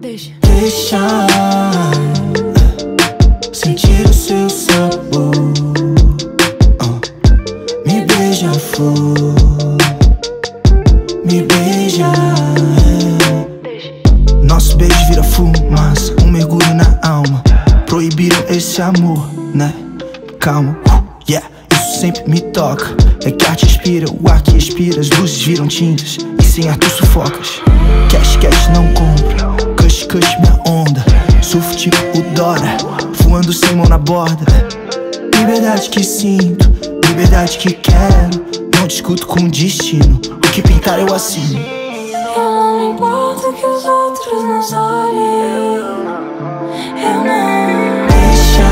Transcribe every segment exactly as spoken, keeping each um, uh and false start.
Deixa, deixa sentir o seu sabor. uh. Me beija, flor, me beija. Nosso beijo vira fumaça, um mergulho na alma. Proibiram esse amor, né? Calma, uh, yeah, isso sempre me toca. É que a arte inspira, o ar que expira. As luzes viram tintas e sem ar tu sufocas. Cash, cash não compra, cush, cush minha onda. Surfo tipo o Dora, voando sem mão na borda. Liberdade que sinto, liberdade que quero. Não discuto com o destino, o que pintar eu assino. Eu não me importo que os outros nos olhem. Eu não. Deixa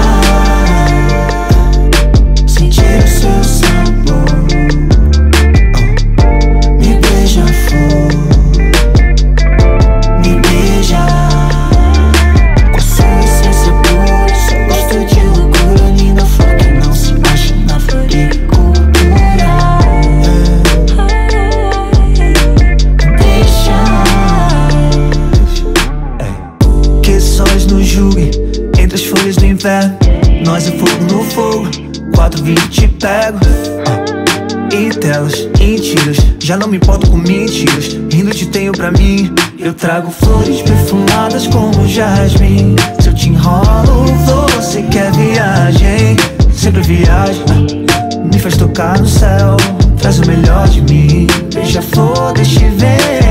sentir o seu sabor. uh. Me beija, flor, me beija. Com a sua essência pura, só gosto de loucura. Linda flor que não se acha na floricultura. Deixa que esses olhos nos julguem entre as folhas do inverno. Nós é fogo no fogo, quatro vinte te pego. uh. Em telas, em tiras, já não me importo com mentiras. Rindo te tenho pra mim, eu trago flores perfumadas como jasmim. Se eu te enrolo, você quer viagem. Sempre viagem, uh. me faz tocar no céu, traz o melhor de mim. Beija-flor deste vento.